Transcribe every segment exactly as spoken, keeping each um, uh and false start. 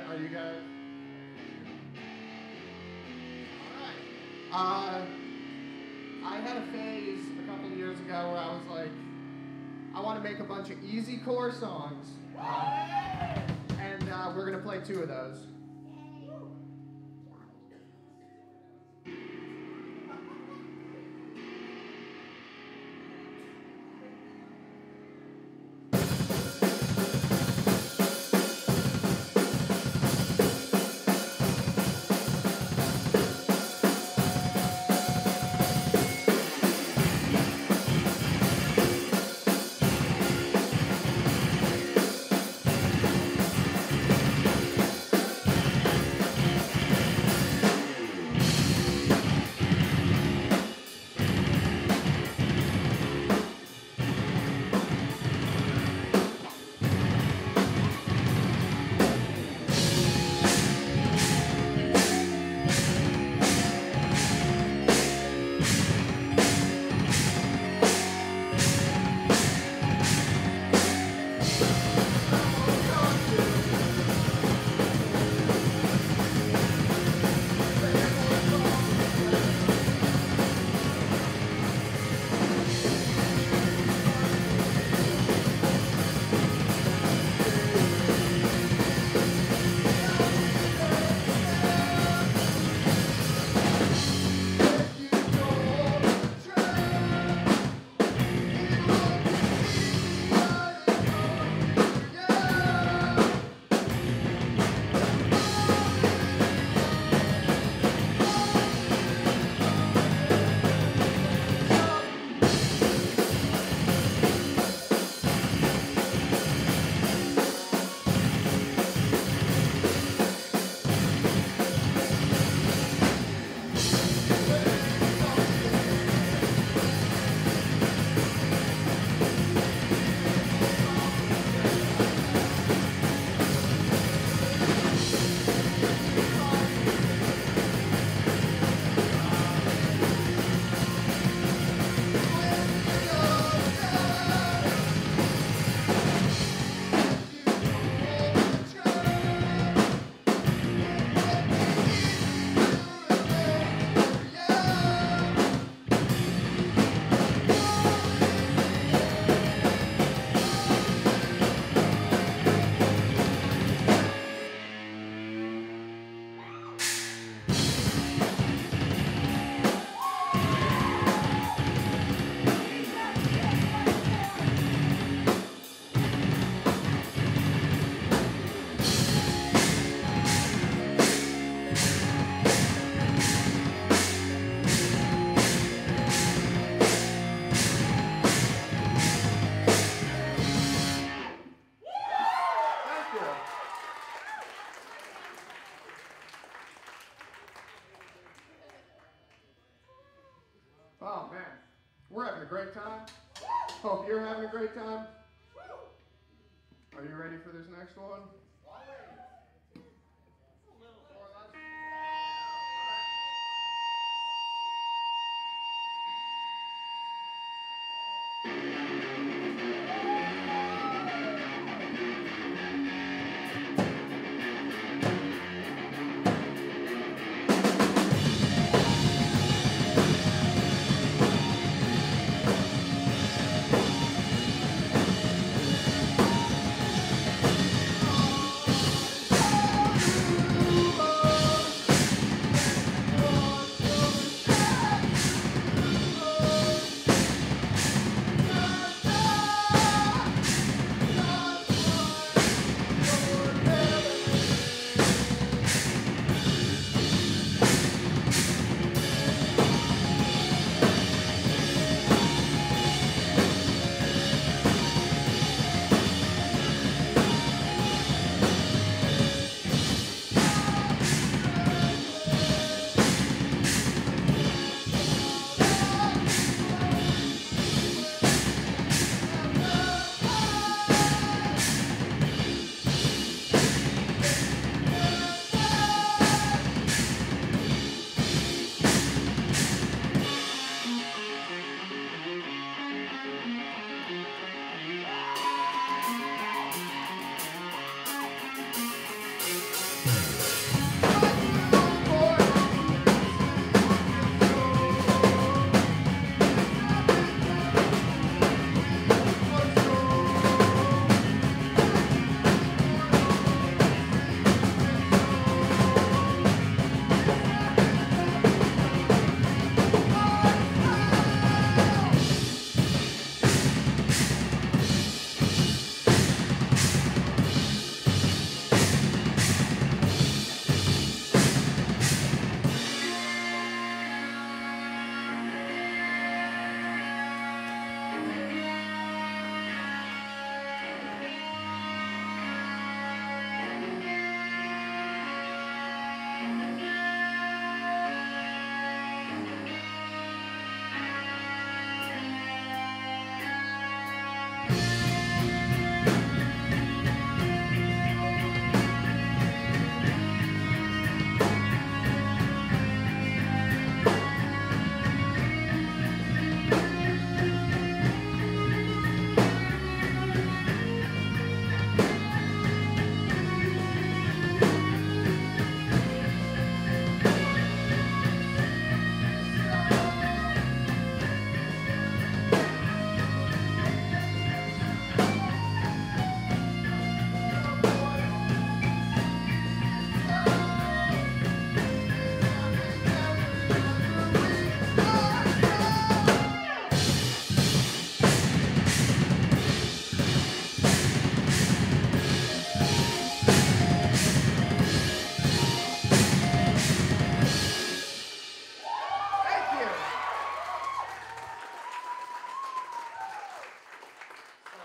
Are you guys? All right. Uh, I had a phase a couple of years ago where I was like, I want to make a bunch of easy core songs. Uh, and uh, we're going to play two of those. Oh man, we're having a great time. Hope you're having a great time. Are you ready for this next one?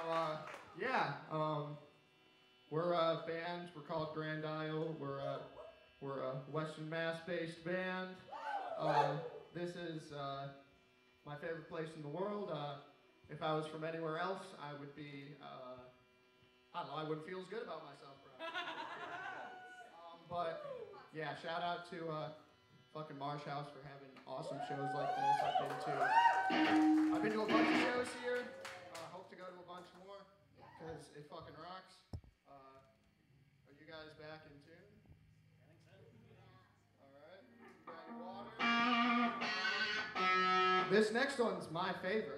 uh, yeah, um, we're a band. We're called Grand one sle. We're a we're a Western Mass-based band. Uh, this is uh, my favorite place in the world. Uh, if I was from anywhere else, I would be. Uh, I don't know. I wouldn't feel as good about myself, bro. um, but yeah, shout out to uh, fucking Marsh House for having awesome shows like this. I've been to. I've been to a bunch of shows here. Uh, hope to go to a bunch more because it fucking rocks. Uh, are you guys back in tune? All right. Got your water. This next one's my favorite.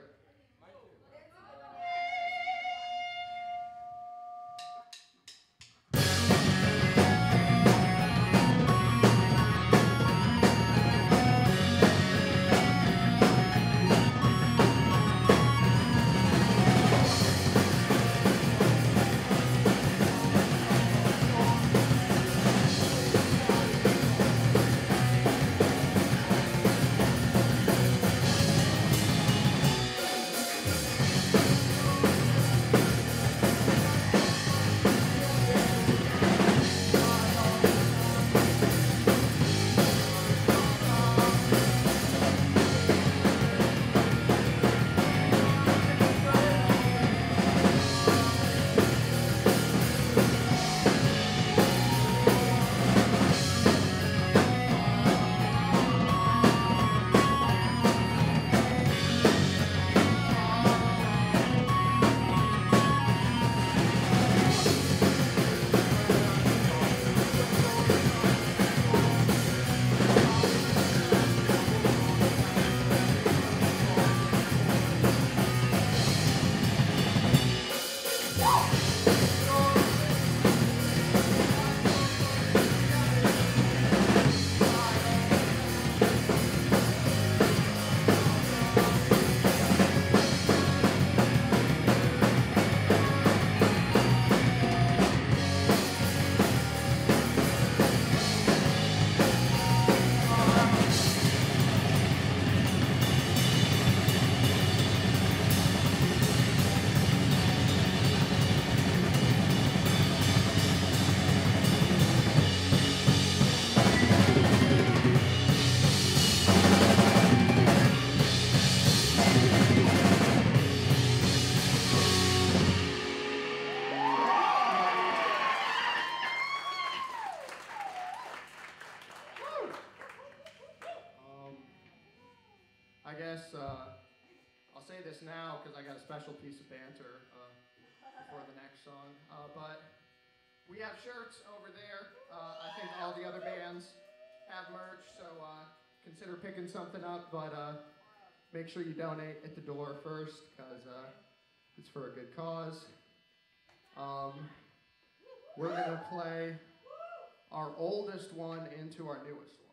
I guess uh, I'll say this now because I got a special piece of banter uh, before the next song. Uh, but we have shirts over there. Uh, I think all the other bands have merch, so uh, consider picking something up. But uh, make sure you donate at the door first because uh, it's for a good cause. Um, we're gonna play our oldest one into our newest one.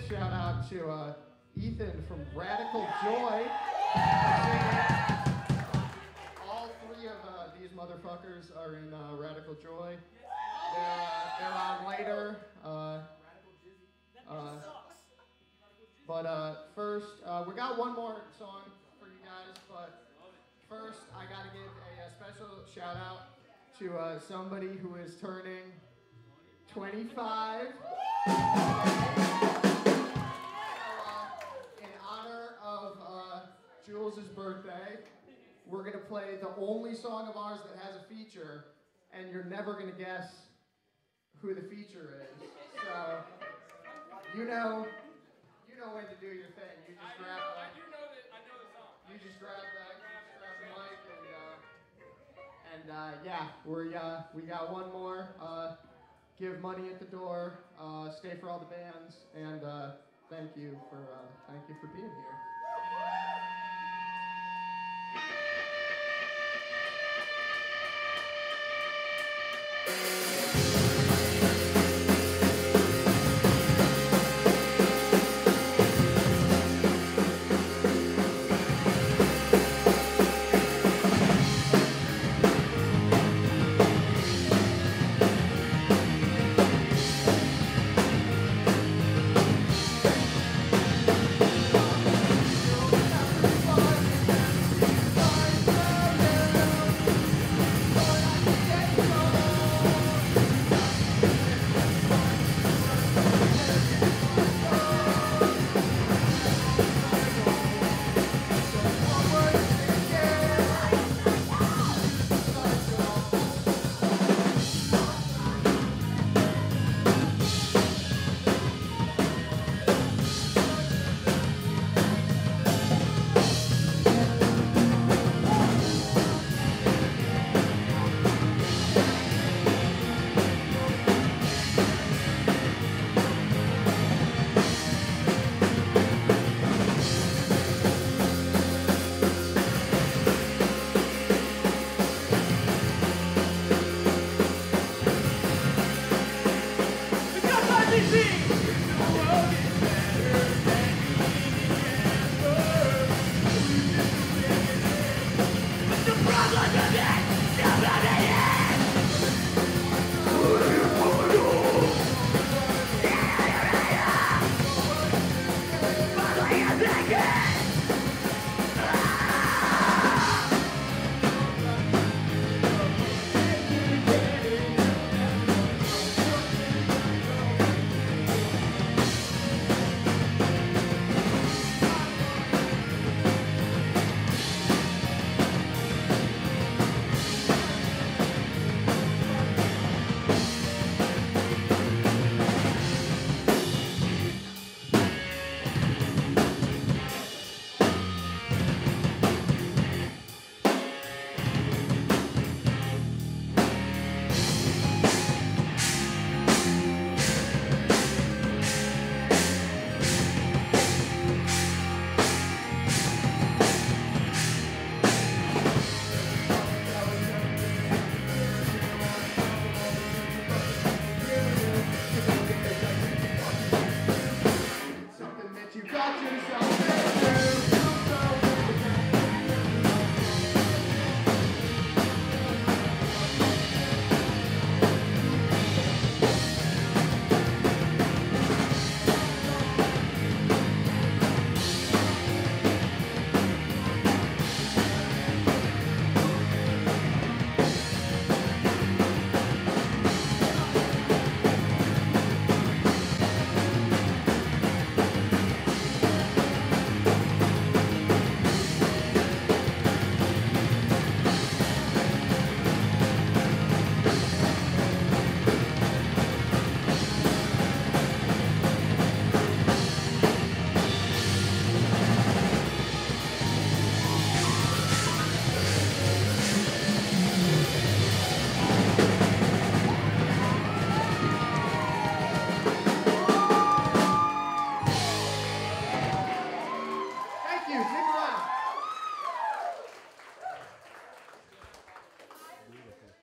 shout out to uh, Ethan from Radical Joy. All three of uh, these motherfuckers are in uh, Radical Joy. They're, uh, they're on later. Uh, uh, but uh, first, uh, we got one more song for you guys. But first, I gotta give a, a special shout out to uh, somebody who is turning twenty-five. So, uh, in honor of uh, Jules' birthday, we're gonna play the only song of ours that has a feature, and you're never gonna guess who the feature is. So, you know, you know when to do your thing. You just grab the, I do know that I know the song. You just grab the, you just grab the mic and uh, and uh, yeah, we uh, we got one more. Uh, give money at the door. Uh, stay for all the bands, and uh, thank you for uh, thank you for being here.